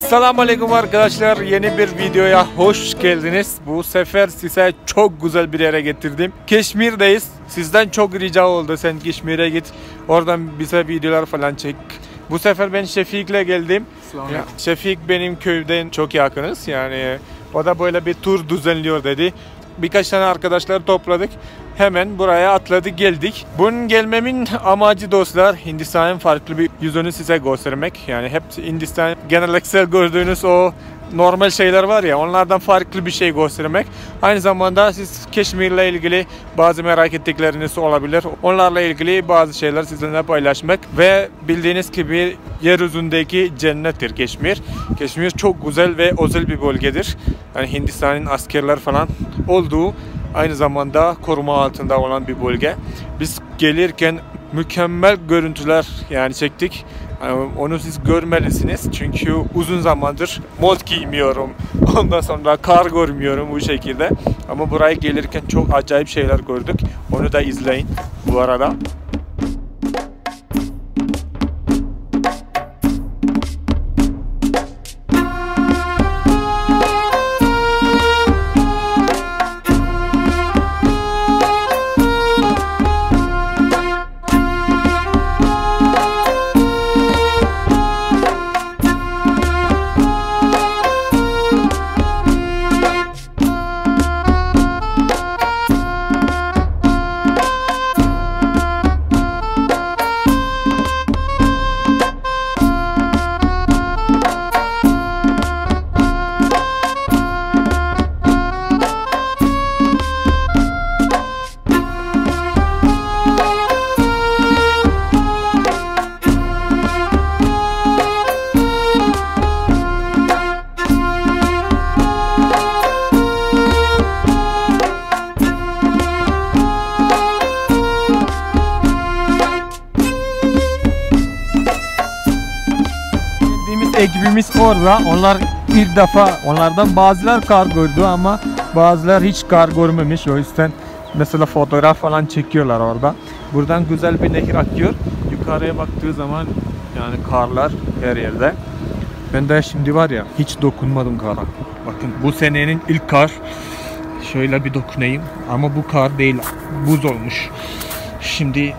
Selamünaleyküm arkadaşlar, yeni bir videoya hoş geldiniz. Bu sefer size çok güzel bir yere getirdim. Keşmir'deyiz. Sizden çok rica oldu, sen Keşmir'e git, oradan bize videolar falan çek. Bu sefer ben Şefik'le geldim. Şefik benim köyden çok yakınız, yani o da böyle bir tur düzenliyor dedi. Birkaç tane arkadaşlar topladık. Hemen buraya atladık, geldik. Bunun gelmemin amacı dostlar, Hindistan'ın farklı bir yüzünü size göstermek. Yani hep Hindistan geleneksel gördüğünüz o normal şeyler var ya, onlardan farklı bir şey göstermek. Aynı zamanda siz Keşmir'le ilgili bazı merak ettikleriniz olabilir. Onlarla ilgili bazı şeyler sizinle paylaşmak. Ve bildiğiniz gibi yeryüzündeki cennettir Keşmir. Keşmir çok güzel ve özel bir bölgedir. Yani Hindistan'ın askerler falan olduğu, aynı zamanda koruma altında olan bir bölge. Biz gelirken mükemmel görüntüler yani çektik. Onu siz görmelisiniz çünkü uzun zamandır mont giymiyorum. Ondan sonra kar görmüyorum bu şekilde. Ama buraya gelirken çok acayip şeyler gördük. Onu da izleyin bu arada. Ekibimiz orada. Onlar ilk defa, onlardan bazılar kar gördü ama bazılar hiç kar görmemiş. O yüzden mesela fotoğraf falan çekiyorlar orada. Buradan güzel bir nehir akıyor. Yukarıya baktığı zaman yani karlar her yerde. Ben de şimdi var ya, hiç dokunmadım kara. Bakın bu senenin ilk kar. Şöyle bir dokunayım ama bu kar değil, buz olmuş. Şimdi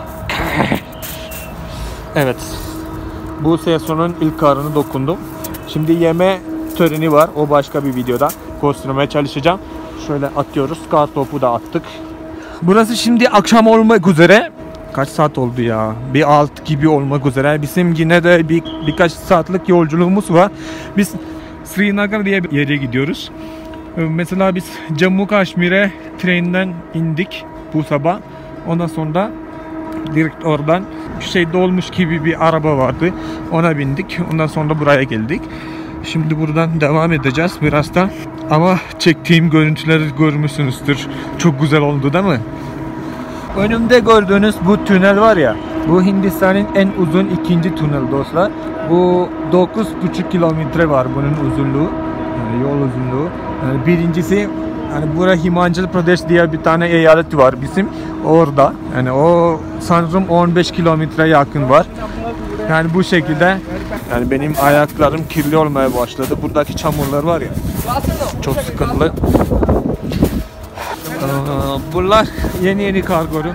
evet, bu sezonun ilk karını dokundum. Şimdi yeme töreni var. O başka bir videoda göstermeye çalışacağım. Şöyle atıyoruz. Kar topu da attık. Burası şimdi akşam olmak üzere. Kaç saat oldu ya? Bir 6 gibi olmak üzere. Bizim yine de birkaç saatlik yolculuğumuz var. Biz Srinagar diye bir yere gidiyoruz. Mesela biz Jammu Kaşmir'e trenden indik bu sabah. Ondan sonra direkt oradan dolmuş gibi bir araba vardı. Ona bindik. Ondan sonra buraya geldik. Şimdi buradan devam edeceğiz birazdan. Ama çektiğim görüntüleri görmüşsünüzdür. Çok güzel oldu değil mi? Önümde gördüğünüz bu tünel var ya, bu Hindistan'ın en uzun ikinci tünel dostlar. Bu 9,5 kilometre var bunun uzunluğu. Yani yol uzunluğu. Yani birincisi, yani buraya Himachal Pradesh diye bir tane eyalet var bizim orada. Yani o sanırım 15 kilometre yakın var. Yani bu şekilde, yani benim ayaklarım kirli olmaya başladı. Buradaki çamurlar var ya, çok sıkıntılı. Bunlar yeni kar görüyor.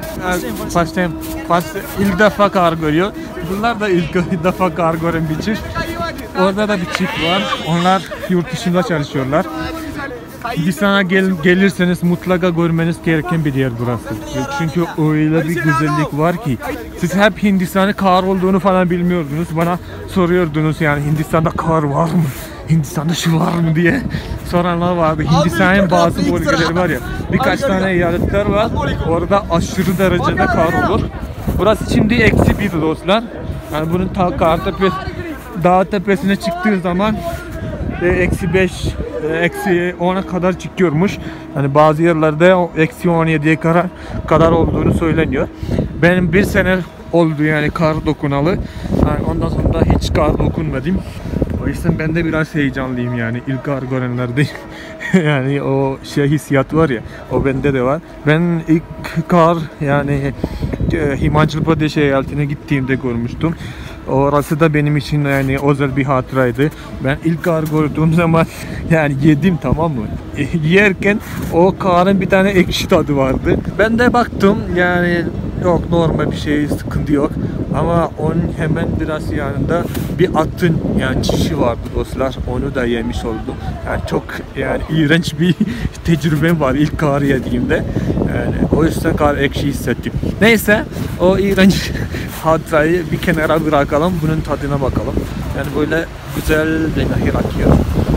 İlk defa kar görüyor. Bunlar da ilk defa kar gören bir çift. Orada da bir çift var. Onlar yurt dışında çalışıyorlar. Hindistan'a gelirseniz mutlaka görmeniz gereken bir yer burası. Çünkü öyle bir güzellik var ki. Siz hep Hindistan'ın kar olduğunu falan bilmiyordunuz. Bana soruyordunuz yani, Hindistan'da kar var mı? Hindistan'da şu var mı diye soranlar vardı. Hindistan'ın bazı bölgeleri var ya, birkaç tane eyaletler var. Orada aşırı derecede kar olur. Burası şimdi -1 dostlar. Yani bunun dağ tepesine çıktığı zaman -5, -10'a kadar çıkıyormuş. Yani bazı yerlerde -17'ye kadar olduğunu söyleniyor. Benim bir sene oldu yani kar dokunalı. Yani ondan sonra hiç kar dokunmadım. O yüzden ben de biraz heyecanlıyım yani, ilk kar görenlerdeyim. Yani o hissiyat var ya, o bende de var. Ben ilk kar yani Himachal Pradesh eyaletine gittiğimde görmüştüm. Orası da benim için yani özel bir hatıraydı. Ben ilk kar gördüğüm zaman yani yedim, tamam mı? Yerken o karın bir tane ekşi tadı vardı. Ben de baktım yani yok, normal bir şey, sıkıntı yok. Ama onun hemen biraz yanında bir atın yani çişi vardı dostlar. Onu da yemiş oldum. Yani çok yani iğrenç bir tecrübem var ilk kar yediğimde. Yani o yüzden kar ekşi hissettim. Neyse, o iğrenç hatırayı bir kenara bırakalım. Bunun tadına bakalım. Yani böyle güzel bir nehir akıyor.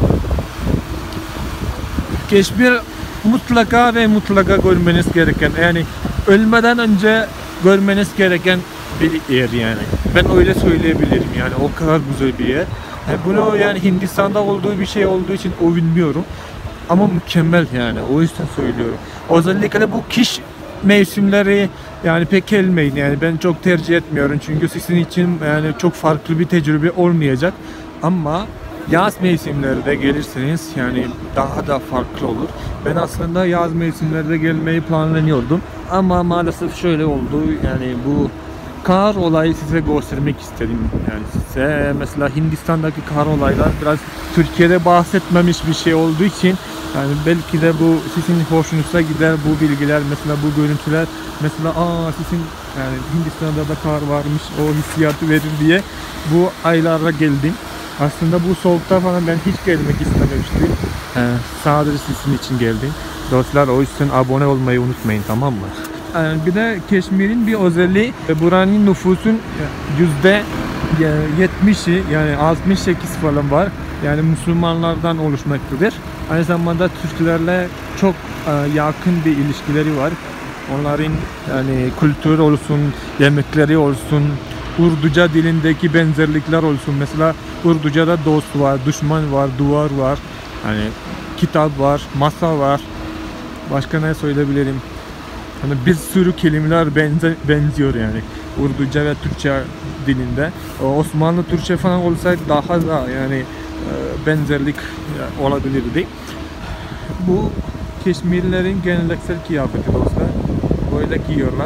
Keşmir mutlaka ve mutlaka görmeniz gereken, yani ölmeden önce görmeniz gereken bir yer yani. Ben öyle söyleyebilirim yani, o kadar güzel bir yer. Bunu yani Hindistan'da olduğu bir şey olduğu için övünmüyorum. Ama mükemmel yani, o yüzden söylüyorum. Özellikle bu kış mevsimleri yani pek gelmeyin yani, ben çok tercih etmiyorum çünkü sizin için yani çok farklı bir tecrübe olmayacak. Ama yaz mevsimlerde gelirseniz yani daha da farklı olur. Ben aslında yaz mevsimlerde gelmeyi planlanıyordum ama maalesef şöyle oldu yani, bu kar olayı size göstermek istedim yani size. Mesela Hindistan'daki kar olaylar biraz Türkiye'de bahsetmemiş bir şey olduğu için yani belki de bu sizin hoşunuza gider, bu bilgiler, mesela bu görüntüler, mesela sizin yani Hindistan'da da kar varmış, o hissiyatı verir diye bu aylara geldim. Aslında bu soğukta falan ben hiç gelmek istememiştim. Sadece sizin için geldim. Dostlar, o yüzden abone olmayı unutmayın, tamam mı? Bir de Keşmir'in bir özelliği, buranın nüfusun %70'i yani 68 falan var. Yani Müslümanlardan oluşmaktadır. Aynı zamanda Türklerle çok yakın bir ilişkileri var. Onların yani kültür olsun, yemekleri olsun, Urduca dilindeki benzerlikler olsun. Mesela Urduca'da dost var, düşman var, duvar var, hani kitap var, masa var. Başka ne söyleyebilirim? Hani bir sürü kelimeler benziyor yani Urduca ve Türkçe dilinde. Osmanlı Türkçe falan olsaydı daha da yani benzerlik olabilirdi. Bu Keşmirlilerin geleneksel kıyafeti dostlar. Böyle giyiyorlar.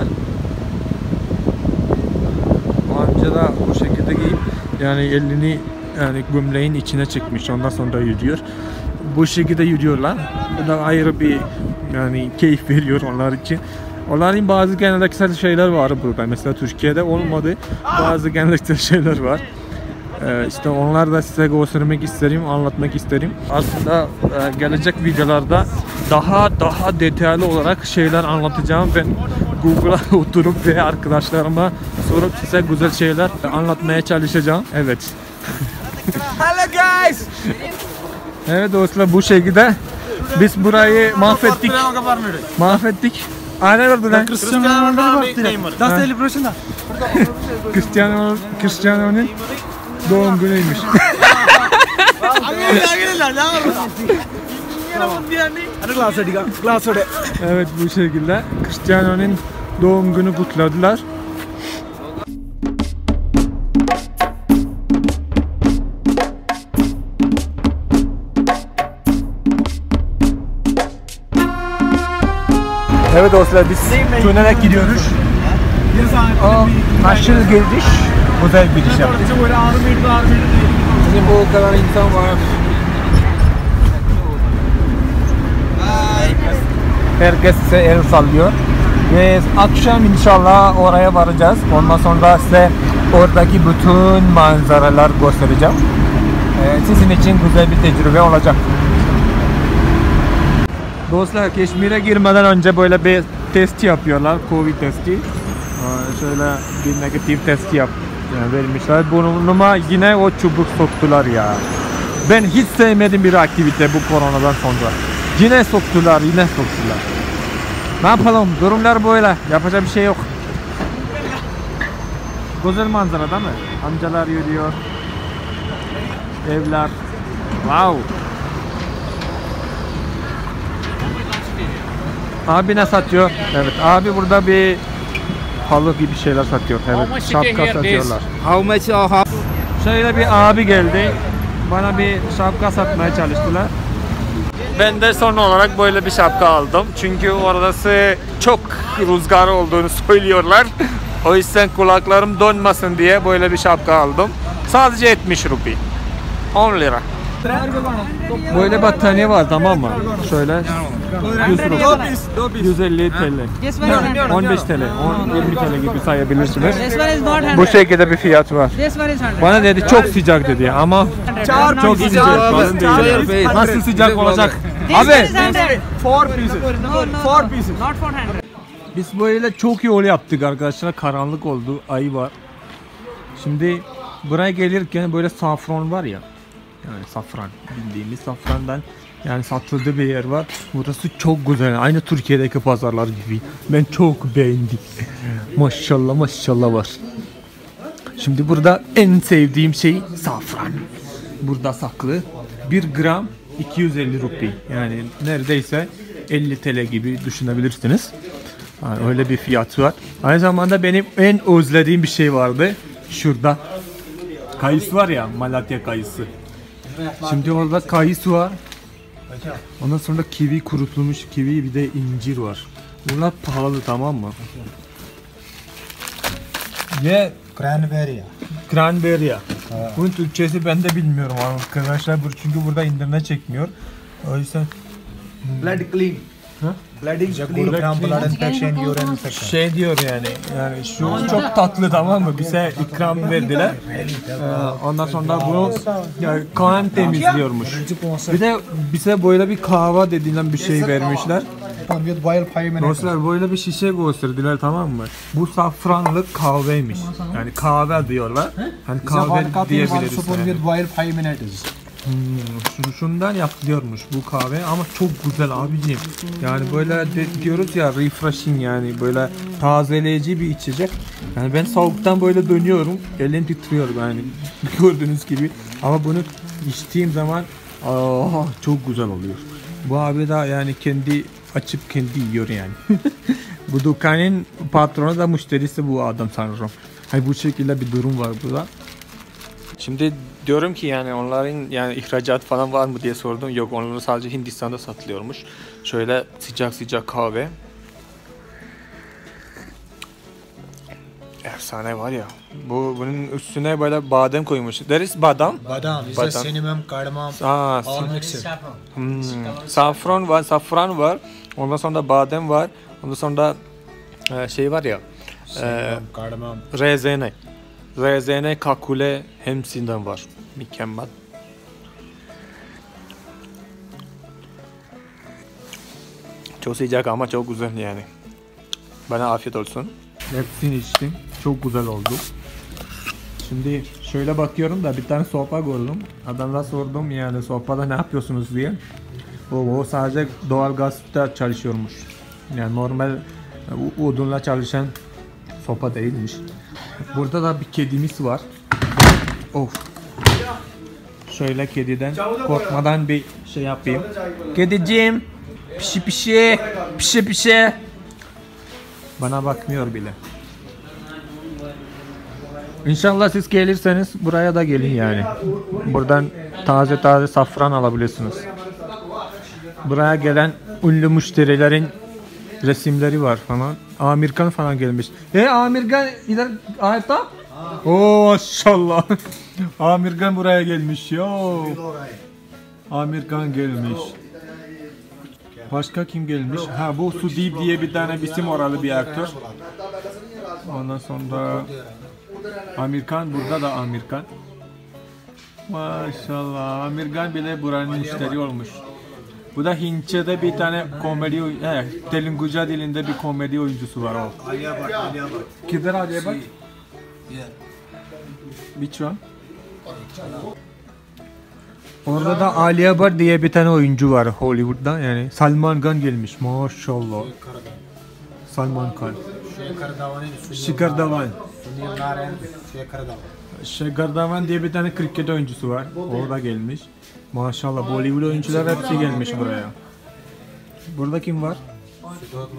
O amca da bu şekilde giyip yani elini yani gömleğin içine çekmiş, ondan sonra yürüyor. Bu şekilde yürüyorlar. Bu da ayrı bir yani keyif veriyor onlar için. Onların bazı geleneksel şeyler var burada. Mesela Türkiye'de olmadı. Bazı geleneksel şeyler var. İşte onlar da size göstermek isterim, anlatmak isterim. Aslında gelecek videolarda daha detaylı olarak şeyler anlatacağım. Ben Google'a oturup ve arkadaşlarıma sorup size güzel şeyler anlatmaya çalışacağım. Evet. Hello guys. Evet dostlar, bu şekilde biz burayı mahvettik. Aynen orada lan. Cristiano'nun doğum günüymüş. Evet, bu şekilde Cristiano'nun doğum günü kutladılar. Evet dostlar, biz dönerek gidiyoruz. Nasıl geldik? Güzel bir iş yaptık. Şimdi bu kadar insan var. Herkes size el sallıyor. Ve akşam inşallah oraya varacağız. Ondan sonra size oradaki bütün manzaralar göstereceğim. Sizin için güzel bir tecrübe olacak. Dostlar, Keşmir'e girmeden önce böyle bir test yapıyorlar, Covid testi. Şöyle bir negatif testi vermişler. Burnuma yine o çubuk soktular ya. Ben hiç sevmedim bir aktivite bu koronadan sonra. Yine soktular. Ne yapalım? Durumlar böyle. Yapacak bir şey yok. Güzel manzara değil mi? Amcalar yürüyor. Evler. Wow. Abi ne satıyor? Evet, abi burada bir halı gibi şeyler satıyor. Evet, şapka satıyorlar. Şöyle bir abi geldi. Bana bir şapka satmaya çalıştılar. Ben de son olarak böyle bir şapka aldım. Çünkü orası çok rüzgar olduğunu söylüyorlar. O yüzden kulaklarım donmasın diye böyle bir şapka aldım. Sadece 70 rupi. 10 lira. Böyle battaniye var, tamam mı? Şöyle 100 rupi. 150 TL. 15 TL, 20 TL gibi sayabilirsiniz. Bu şekilde bir fiyat var. Bana dedi çok sıcak dedi ama çok sıcak falan değil. Nasıl sıcak olacak? Abi 4 pieces. 4 pieces. biz böyle çok yol yaptık arkadaşlar. Karanlık oldu, ay var. Şimdi buraya gelirken böyle safran var ya. Yani safran, bildiğimiz safrandan yani satıldığı bir yer var. Burası çok güzel. Aynı Türkiye'deki pazarlar gibi. Ben çok beğendim. Maşallah maşallah var. Şimdi burada en sevdiğim şey safran. Burada saklı. 1 gram 250 rupi. Yani neredeyse 50 TL gibi düşünebilirsiniz. Yani öyle bir fiyat var. Aynı zamanda benim en özlediğim bir şey vardı. Şurada. Kayısı var ya, Malatya kayısı. Şimdi orada kayısı var. Ondan sonra kivi, kurutulmuş kivi, bir de incir var. Bunlar pahalı, tamam mı? Ye cranberry. Cranberry. Bunun Türkçesi ben de bilmiyorum arkadaşlar. Çünkü burada internet çekmiyor. O yüzden Blood clean. Ha? Blood is clean. Blood infection, urine infection. şey diyor yani şu çok tatlı, tamam mı? Bize ikram verdiler. Ondan sonra bu yani kan temizliyormuş. Bir de bize böyle bir kahve dediğinden bir şey vermişler. Dostlar böyle bir şişe gösterdiler, tamam mı? Bu safranlı kahveymiş. Yani kahve diyorlar. Hani kahve diyebiliriz. Şundan yapılıyormuş bu kahve ama çok güzel abicim. Yani böyle diyoruz ya, refreshing, yani böyle tazeleyici bir içecek. Yani ben soğuktan böyle dönüyorum, elim titriyor yani gördüğünüz gibi. Ama bunu içtiğim zaman çok güzel oluyor. Bu abi da yani kendi açıp kendi yiyor yani. Bu dükkanın patronu da müşterisi bu adam sanırım. Hani bu şekilde bir durum var burada. Şimdi diyorum ki yani onların yani ihracat falan var mı diye sordum. Yok, onları sadece Hindistan'da satılıyormuş. Şöyle sıcak sıcak kahve. Efsane var ya. Bunun üstüne böyle badem koymuş. Deriz badam. Badam, cinnamon, cardamom, all mixed. Safran var. Ondan sonra badem var. Ondan sonra şey var ya. Cardamom. Rezene, kakule hepsinden var. Mükemmel. Çok sıcak ama çok güzel yani. Bana afiyet olsun. Hepsini içtim. Çok güzel oldu. Şimdi şöyle bakıyorum da bir tane sopa gördüm. Adamla sordum yani sopada ne yapıyorsunuz diye. O sadece doğalgazda çalışıyormuş. Yani normal odunla çalışan sopa değilmiş. Burada da bir kedimiz var. Of. Şöyle kediden korkmadan bir şey yapayım. Kediciğim, pişi. Bana bakmıyor bile. İnşallah siz gelirseniz buraya da gelin yani. Buradan taze safran alabilirsiniz. Buraya gelen ünlü müşterilerin resimleri var falan. Amerikan falan gelmiş. Amerikan iler ayakta? Oo maşallah. Amerikan buraya gelmiş yo. Amerikan gelmiş. Başka kim gelmiş? Ha, bu Sudeep diye bir tane bizim oralı bir aktör. Ondan sonra Amerikan, burada da Amerikan. Maşallah, Amerikan bile buranın müşteri olmuş. Bu da Hintçe'de bir tane komedi, Telunguca dilinde bir komedi oyuncusu var o. Alia Bhatt. Kider Alia Bhatt? Which one? Orada da Alia Bhatt diye bir tane oyuncu var Hollywood'da, yani Salman Khan gelmiş maşallah. Salman Khan. Shikhar Dhawan. Shikhar Dhawan diye bir tane kriket oyuncusu var. Orada gelmiş. Maşallah Bollywood oyuncular hepsi gelmiş buraya. Burada kim var?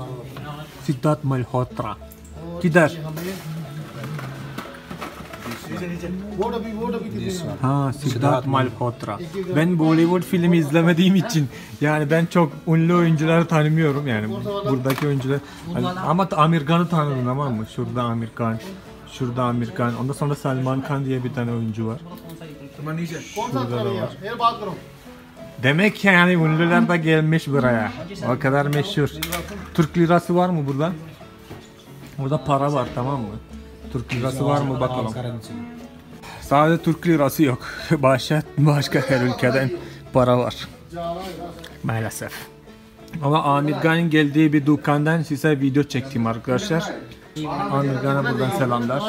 Siddharth Malhotra. Kider. Ha, Siddharth Malhotra. Ben Bollywood filmi izlemediğim için yani ben çok ünlü oyuncuları tanımıyorum yani buradaki oyuncular. Ama Amir Khan'ı tanıdım, tamam mı? Şurada Amir Khan, şurada Amir Khan. Ondan sonra Salman Khan diye bir tane oyuncu var. Şurada da var. Demek ki yani ünlüler de gelmiş buraya. O kadar meşhur. Türk lirası var mı burada? Burada para var, tamam mı? Türk lirası var mı bakalım. Sadece Türk lirası yok. Başka her ülkeden para var. Maalesef. Ama Amir Khan'ın geldiği bir dükkandan size video çektim arkadaşlar. Amir Khan'a buradan selamlar.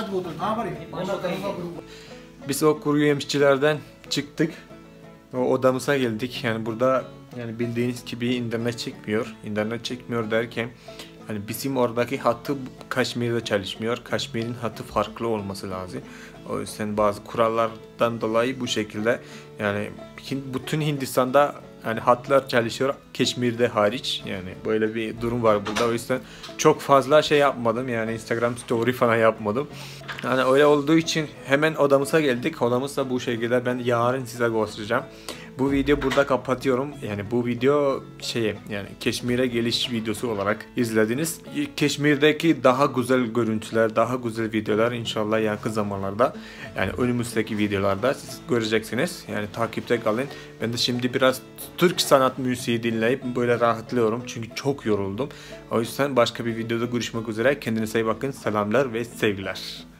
Biz o kuru yemişçilerden çıktık. O odamıza geldik. Yani burada yani bildiğiniz gibi internet çekmiyor. İnternet çekmiyor derken hani bizim oradaki hattı Kaşmir'de çalışmıyor. Kaşmir'in hattı farklı olması lazım. O yüzden bazı kurallardan dolayı bu şekilde yani bütün Hindistan'da yani hatlar çalışıyor, Keşmir'de hariç. Yani böyle bir durum var burada. O yüzden çok fazla şey yapmadım. Yani Instagram story falan yapmadım. Yani öyle olduğu için hemen odamıza geldik. Odamız da bu şekilde. Ben yarın size göstereceğim. Bu video burada kapatıyorum. Yani bu video yani Keşmir'e geliş videosu olarak izlediniz. Keşmir'deki daha güzel görüntüler, daha güzel videolar inşallah yakın zamanlarda yani önümüzdeki videolarda siz göreceksiniz. Yani takipte kalın. Ben de şimdi biraz Türk sanat müziği dinleyip böyle rahatlıyorum. Çünkü çok yoruldum. O yüzden başka bir videoda görüşmek üzere. Kendinize iyi bakın. Selamlar ve sevgiler.